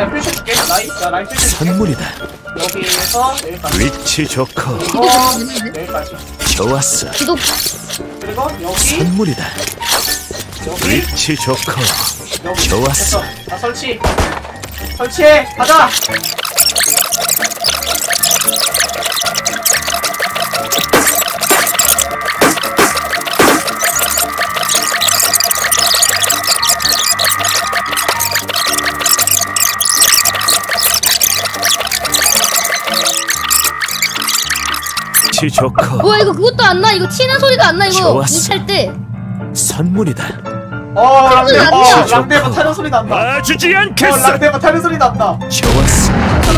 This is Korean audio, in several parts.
내가 펼쳐줄게. 라인 펼쳐줄게. 선물이다. 여기에서 여기까지. 위치 좋고 여기까지. 좋았어. 그리고 여기 선물이다. 여기 위치 좋고 여기. 좋았어. 됐어. 자 설치해. 가자. 위치 좋고 뭐야 이거 그것도 안 나. 이거 튀는 소리도 안 나. 이거 좋았어. 못할 때. 선물이다. 랑데버 타는 소리 난다. 봐주지 않겠어. 랑데버 타는 소리 난다. 좋았어.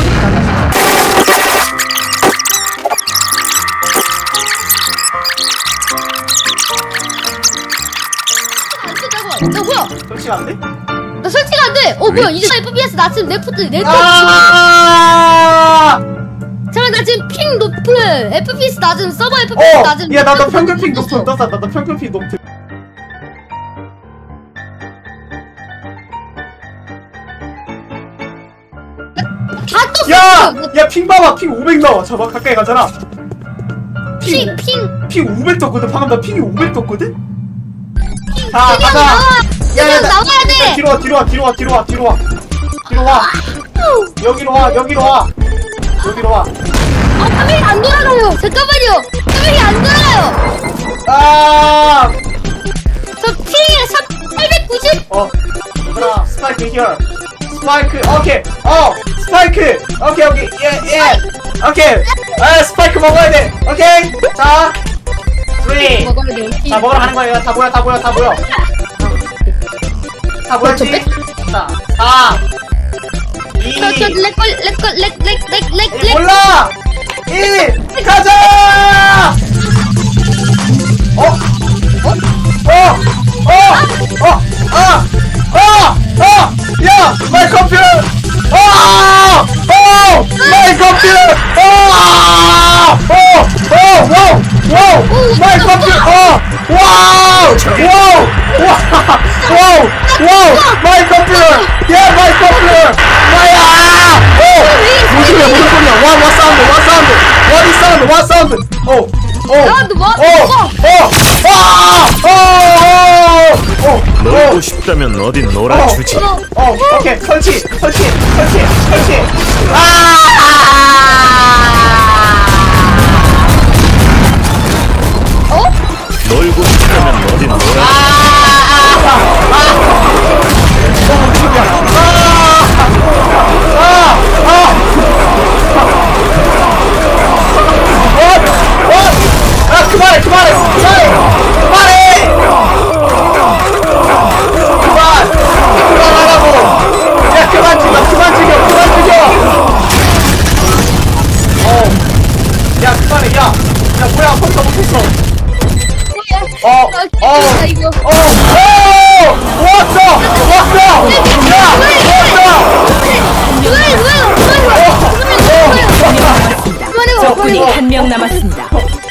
안 된다고. 야 뭐야? 설치가 안 돼? 나 설치가 안 돼. 뭐야 이제 FPS 나 지금 레프트 잠깐 나 지금 핑 높은 FPS 낮은 서버 FPS 낮은. 야 나도 평균 핑 높은 떴다. 나도 평균 핑 높은. 다 떴어. 야 핑 봐봐. 핑 500 나와. 잡아 가까이 가잖아. 핑. 핑 500 떴거든. 방금 나 핑이 500 떴거든. 자 그냥 가자. 나와. 야, 그냥 나와야 돼. 뒤로 와. 여기로 와. 아 화면이 안 돌아가요. 잠깐만요. 화면이 안 돌아가요. 아! 저 핑이 890. 얘들아, 스파이크 here. 스파이크, 오케이. 스파이크. 오케이. 예. 오케이. 스파이크 먹어야 돼. 오케이. 자, 3. 먹어야 돼. 자, 먹으러 가는 거예요. 다 모여. 다 모였지? 자, 4. 2. 렉. 몰라! 1. 가자! 야! 마이 컴퓨터! 마이 컴퓨터! 와우! 마이 컴퓨터! 와우! 마이 컴퓨터! 야, 마이 컴퓨터! 무슨 소리야? What 사운드? 놀고 싶다면 어디 놀아주지. 오케이. 설치. 놀고 싶다면 어디 놀아주지. 그만해! 그만하라고! 야, 그만 죽여! 야, 그만해, 야, 뭐야, 벌써 못했어. 적군이 한 명 남았습니다.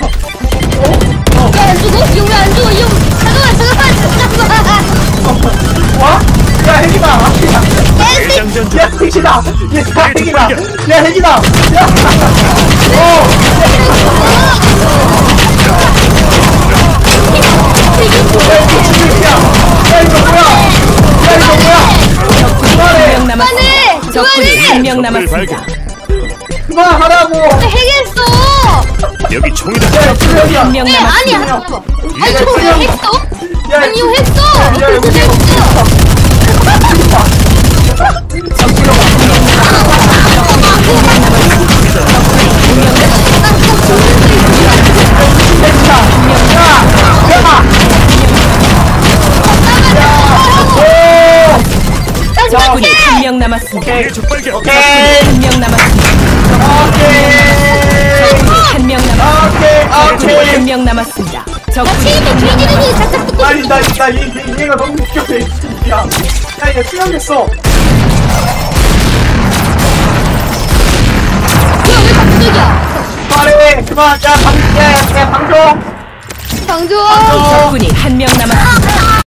안 죽어? 안 죽어? 잠깐만. 와? 야, 핵이다! 대장전 중. 야, 핵이다! 적군이 한 명 남았습니다. 그만하라고! 핵했어. 여기 총이다. 한 명 남았습니다. 아니야. 아니 저거 왜 했어? 아니 이거 했어. 적군이 한 명 남았습니다. 오케이. 한 명 남았습니다. 한 명 남았습니다. 적군이 한 명 남았습니다. 적군이 아니 얘가 너무 웃겨. 야 얘 수영했어. 왜 갑자기야? 말해 그만. 야 방종. 방종. 적군이 한 명 남았습니다.